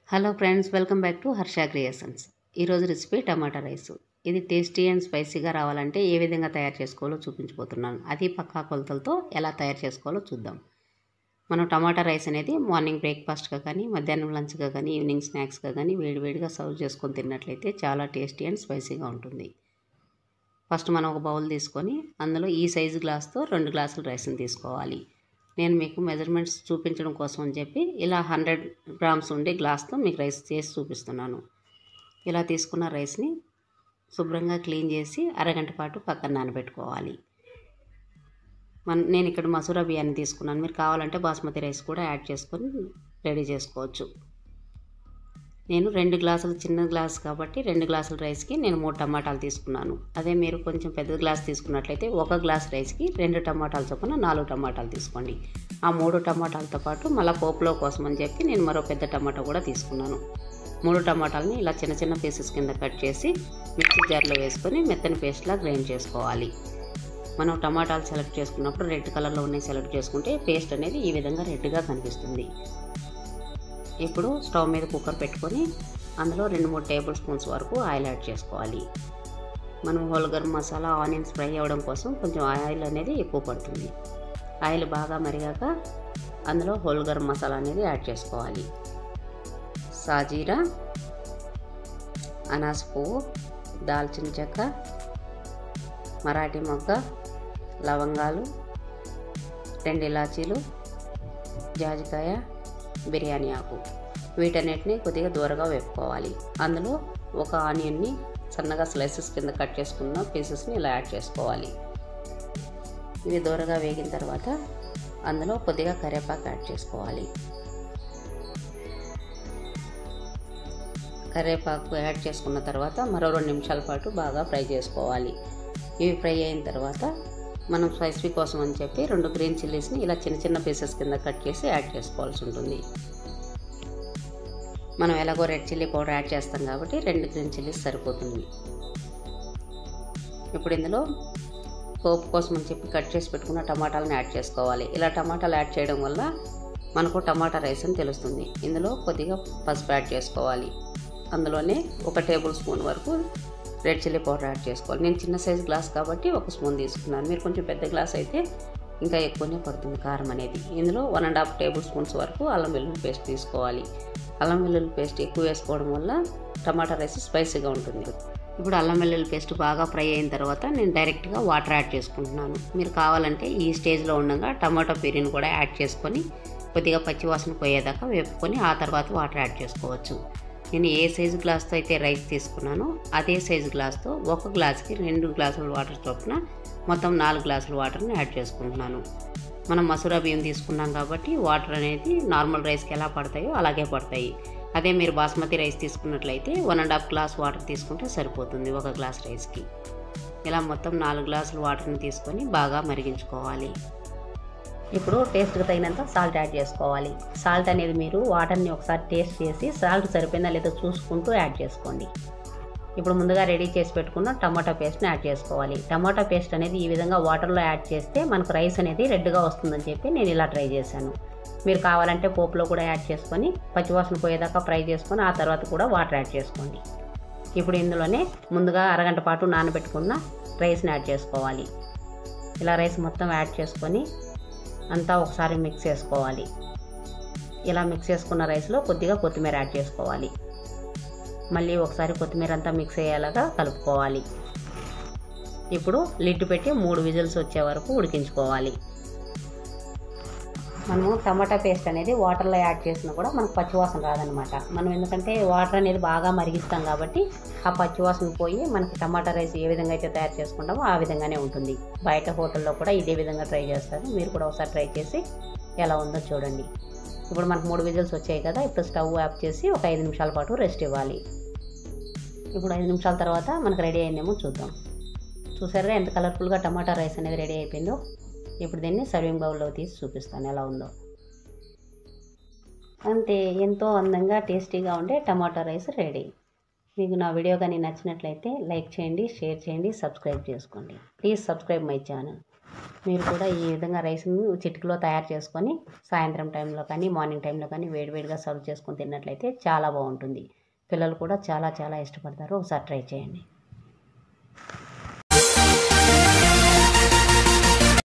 Hello friends, welcome back to Harsha creations. ఈరోజు recipe tomato rice. ఇది tasty and స్పైసీగా రావాలంటే ఏ విధంగా తయారు చేసుకోవాలో చూపించబోతున్నాను. అది పక్కా కొలతలతో ఎలా తయారు చేసుకోవాలో చూద్దాం. మనం టమాటా రైస్ అనేది మార్నింగ్ బ్రేక్ఫాస్ట్గా కానీ, మధ్యాహ్నం లంచ్గా కానీ, ఈవినింగ్ స్నాక్స్గా కానీ వేడివేడిగా సర్వ్ చేసుకొని తిన్నట్లయితే చాలా టేస్టీ అండ్ స్పైసీగా ఉంటుంది. ఫస్ట్ మనం ఒక బౌల్ తీసుకొని అందులో ఈ సైజు గ్లాస్తో 2 గ్లాసుల రైస్ని తీసుకోవాలి. నేను మీకు మెజర్మెంట్స్ చూపించడం కోసం అని చెప్పి ఇలా 100 గ్రామ్స్ ఉండే గ్లాస్తో మీకు రైస్ చేసి చూపిస్తున్నాను. ఇలా తీసుకున్న రైస్ని శుభ్రంగా క్లీన్ చేసి అరగంట పాటు పక్కన నానబెట్టుకోవాలి. నేను ఇక్కడ మసూరా బియ్యాన్ని తీసుకున్నాను. మీరు కావాలంటే బాస్మతి రైస్ కూడా యాడ్ చేసుకొని రెడీ చేసుకోవచ్చు. నేను 2 గ్లాసులు, చిన్న గ్లాస్ కాబట్టి 2 గ్లాసుల రైస్కి నేను 3 టమాటాలు తీసుకున్నాను. అదే మీరు కొంచెం పెద్ద గ్లాస్ తీసుకున్నట్లయితే 1 గ్లాస్ రైస్కి 2 టమాటాలు చొప్పున 4 టమాటాలు తీసుకోండి. ఆ 3 టమాటాలతో పాటు మళ్ళీ పోపులో కోసం అని చెప్పి నేను మరో పెద్ద టమాటా కూడా తీసుకున్నాను. 3 టమాటాలని ఇలా చిన్న చిన్న పీసెస్ కింద కట్ చేసి మిక్సీ జార్లో వేసుకొని మెత్తని పేస్ట్లా గ్రైండ్ చేసుకోవాలి. మనం టమాటాలు సెలెక్ట్ చేసుకున్నప్పుడు రెడ్ కలర్లో ఉన్నాయి సెలెక్ట్ చేసుకుంటే పేస్ట్ అనేది ఈ విధంగా రెడ్గా కనిపిస్తుంది. ఇప్పుడు స్టవ్ మీద కుక్కర్ పెట్టుకొని అందులో 2-3 టేబుల్ స్పూన్స్ వరకు ఆయిల్ యాడ్ చేసుకోవాలి. మనం whole garam masala, onions fry అవ్వడం కోసం కొంచెం ఆయిల్ అనేది ఎక్కువ పడుతుంది. ఆయిల్ బాగా మరిగాక అందులో హోల్ గరం మసాలా అనేది యాడ్ చేసుకోవాలి. సాజీరా, అనాస పువ్వు, దాల్చిన చెక్క, మరాఠీ మొగ్గ, లవంగాలు, 2 ఇలాచీలు, జాజికాయ, బిర్యానీ ఆకు, వీటన్నిటిని కొద్దిగా దూరగా వేపుకోవాలి. అందులో ఒక ఆనియన్ని సన్నగా స్లైసెస్ కింద కట్ చేసుకున్న పీసెస్ని ఇలా యాడ్ చేసుకోవాలి. ఇవి దూరగా వేగిన తర్వాత అందులో కొద్దిగా కరివేపాకు యాడ్ చేసుకోవాలి. కరివేపాకు యాడ్ చేసుకున్న తర్వాత మరో 2 నిమిషాల పాటు బాగా ఫ్రై చేసుకోవాలి. ఇవి ఫ్రై అయిన తర్వాత మనం స్పైసీ కోసం అని చెప్పి 2 గ్రీన్ చిల్లీస్ని ఇలా చిన్న చిన్న పీసెస్ కింద కట్ చేసి యాడ్ చేసుకోవాల్సి ఉంటుంది. మనం ఎలాగో రెడ్ చిల్లీ పౌడర్ యాడ్ చేస్తాం కాబట్టి 2 గ్రీన్ చిల్లీస్ సరిపోతుంది. ఇప్పుడు ఇందులో పోపు కోసం అని చెప్పి కట్ చేసి పెట్టుకున్న టమాటాలను యాడ్ చేసుకోవాలి. ఇలా టమాటాలు యాడ్ చేయడం వల్ల మనకు టమాటా రైస్ అని తెలుస్తుంది. ఇందులో కొద్దిగా పసుపు యాడ్ చేసుకోవాలి. అందులోనే 1 టేబుల్ స్పూన్ వరకు రెడ్ చిల్లీ పౌడర్ యాడ్ చేసుకోవాలి. నేను చిన్న సైజు గ్లాస్ కాబట్టి 1 స్పూన్ తీసుకున్నాను. మీరు కొంచెం పెద్ద గ్లాస్ అయితే ఇంకా ఎక్కువనే పడుతుంది కారం అనేది. ఇందులో 1.5 టేబుల్ స్పూన్స్ వరకు అల్లం వెల్లుల్లి పేస్ట్ తీసుకోవాలి. అల్లం వెల్లుల్లి పేస్ట్ ఎక్కువ వేసుకోవడం వల్ల టమాటా రైస్ స్పైసీగా ఉంటుంది. ఇప్పుడు అల్లం వెల్లుల్లి పేస్ట్ బాగా ఫ్రై అయిన తర్వాత నేను డైరెక్ట్గా వాటర్ యాడ్ చేసుకుంటున్నాను. మీరు కావాలంటే ఈ స్టేజ్లో ఉండగా టమాటో ప్యూరీని కూడా యాడ్ చేసుకొని కొద్దిగా పచ్చివాసన పోయేదాకా వేపుకొని ఆ తర్వాత వాటర్ యాడ్ చేసుకోవచ్చు. నేను ఏ సైజు గ్లాస్తో అయితే రైస్ తీసుకున్నానో అదే సైజు గ్లాస్తో 1 గ్లాస్కి 2 గ్లాసుల వాటర్ చొప్పున మొత్తం 4 గ్లాసుల వాటర్ని యాడ్ చేసుకుంటున్నాను. మనం మసూరా బియ్యం తీసుకున్నాం కాబట్టి వాటర్ అనేది నార్మల్ రైస్కి ఎలా పడతాయో అలాగే పడతాయి. అదే మీరు బాస్మతి రైస్ తీసుకున్నట్లయితే 1.5 గ్లాస్ వాటర్ తీసుకుంటే సరిపోతుంది 1 గ్లాస్ రైస్కి. ఇలా మొత్తం 4 గ్లాసుల వాటర్ని తీసుకొని బాగా మరిగించుకోవాలి. ఇప్పుడు టేస్ట్కి తగినంత సాల్ట్ యాడ్ చేసుకోవాలి. సాల్ట్ అనేది మీరు వాటర్ని ఒకసారి టేస్ట్ చేసి సాల్ట్ సరిపోయిందా లేదో చూసుకుంటూ యాడ్ చేసుకోండి. ఇప్పుడు ముందుగా రెడీ చేసి పెట్టుకున్న టమాటా పేస్ట్ని యాడ్ చేసుకోవాలి. టమాటా పేస్ట్ అనేది ఈ విధంగా వాటర్లో యాడ్ చేస్తే మనకు రైస్ అనేది రెడ్గా వస్తుందని చెప్పి నేను ఇలా ట్రై చేశాను. మీరు కావాలంటే పోపులో కూడా యాడ్ చేసుకొని పచ్చివాసన పోయేదాకా ఫ్రై చేసుకొని ఆ తర్వాత కూడా వాటర్ యాడ్ చేసుకోండి. ఇప్పుడు ఇందులోనే ముందుగా అరగంట పాటు నానబెట్టుకున్న రైస్ని యాడ్ చేసుకోవాలి. ఇలా రైస్ మొత్తం యాడ్ చేసుకొని అంతా ఒకసారి మిక్స్ చేసుకోవాలి. ఇలా మిక్స్ చేసుకున్న రైస్లో కొద్దిగా కొత్తిమీర యాడ్ చేసుకోవాలి. మళ్ళీ ఒకసారి కొత్తిమీర అంతా మిక్స్ అయ్యేలాగా కలుపుకోవాలి. ఇప్పుడు లిడ్ పెట్టి 3 విజిల్స్ వచ్చే వరకు ఉడికించుకోవాలి. మనము టమాటా పేస్ట్ అనేది వాటర్లో యాడ్ చేసినా కూడా మనకు పచ్చివాసన రాదనమాట. మనం ఎందుకంటే వాటర్ అనేది బాగా మరిగిస్తాం కాబట్టి ఆ పచ్చివాసన పోయి మనకి టమాటా రైస్ ఏ విధంగా అయితే తయారు చేసుకుంటామో ఆ విధంగానే ఉంటుంది. బయట హోటల్లో కూడా ఇదే విధంగా ట్రై చేస్తారు. మీరు కూడా ఒకసారి ట్రై చేసి ఎలా ఉందో చూడండి. ఇప్పుడు మనకు 3 విజిల్స్ వచ్చాయి కదా. ఇప్పుడు స్టవ్ ఆఫ్ చేసి ఒక 5 నిమిషాల పాటు రెస్ట్ ఇవ్వాలి. ఇప్పుడు 5 నిమిషాల తర్వాత మనకు రెడీ అయిందేమో చూద్దాం. చూసారుగా ఎంత కలర్ఫుల్గా టమాటా రైస్ అనేది రెడీ అయిపోయిందో. ఇప్పుడు దీన్ని సర్వింగ్ బౌల్లో తీసి చూపిస్తాను ఎలా ఉందో. అంతే, ఎంతో అందంగా టేస్టీగా ఉండే టమాటా రైస్ రెడీ. మీకు నా వీడియో కానీ నచ్చినట్లయితే లైక్ చేయండి, షేర్ చేయండి, సబ్స్క్రైబ్ చేసుకోండి. Please subscribe my channel. మీరు కూడా ఈ విధంగా రైస్ను చిటికలో తయారు చేసుకొని సాయంత్రం టైంలో కానీ మార్నింగ్ టైంలో కానీ వేడివేడిగా సర్వ్ చేసుకొని తిన్నట్లయితే చాలా బాగుంటుంది. పిల్లలు కూడా చాలా చాలా ఇష్టపడతారు. ఒకసారి ట్రై చేయండి.